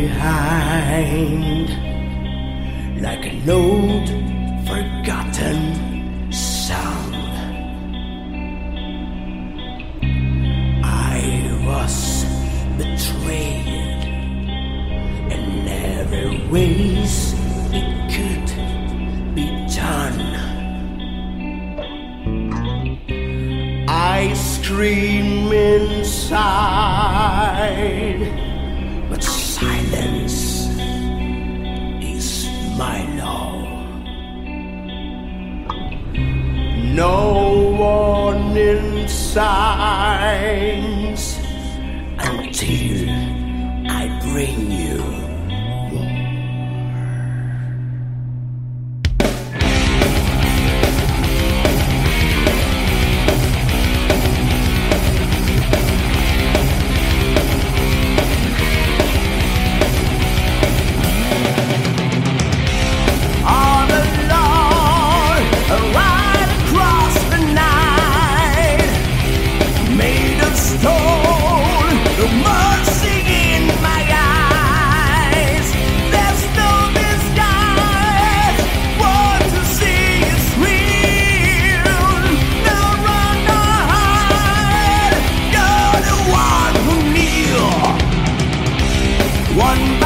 behind, like an old forgotten song. I was betrayed in every ways it could be done. I scream inside, but silence is my law. No warning signs until I bring you more. All alone, right across the night, made of stone, no mercy in my eyes. There's no disguise, what to see is real. No run or hide, you're the one who knew. One